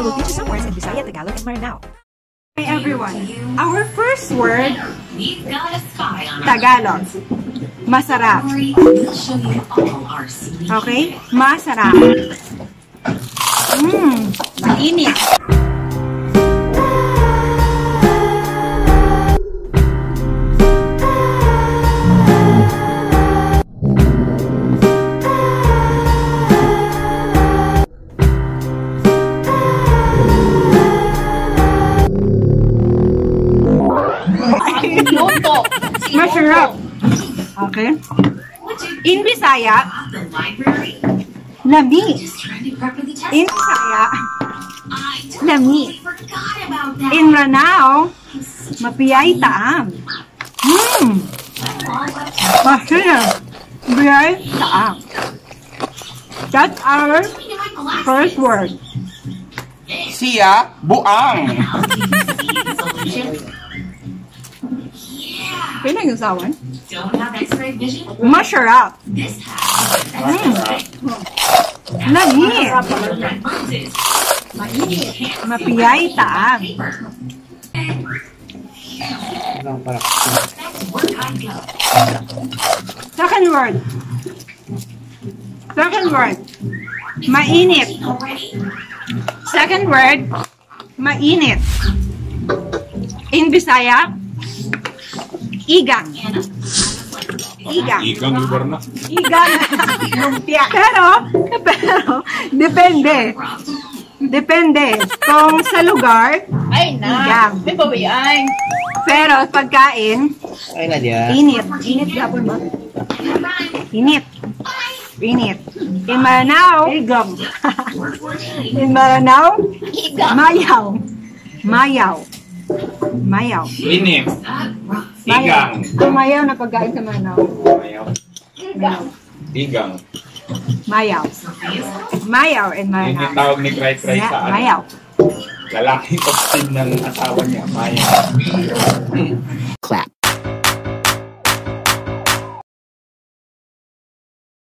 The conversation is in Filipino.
will teach you some words in Bisaya, Tagalog, and Mranao. Hi everyone. Our first word, Tagalog. Masarap. Okay? Masarap. Mainit. Masarap. Okay. In Bisaya, lami. In Bisaya, lami. In Mranao, mapiyay taam. Masarap. Mapiyay taam. That's our first word. Siya, buang. Pinag-usawan? Masarap. Lami. Mapiyay taam. Second word. Second word. Mainit. Second word. Mainit. In Bisaya, igang. Igang. Igang lugar na. Igang. Lumpia. Pero, depende. Depende. Kung sa lugar, igang. Pero, pagkain, init. Init gapon ba? Init. Init. In Mranao, igang. In Mranao, mayaw. Mayaw. Mayaw. Init. Igang. Ang mayaw na pagkain sa Mranao. Mayaw. Igang. Mayaw. Mayaw in Yung Mranao. tawag ni Cry Cry sa ano. Mayaw. Lalaking kapatid ng asawa niya. Mayaw. Clap.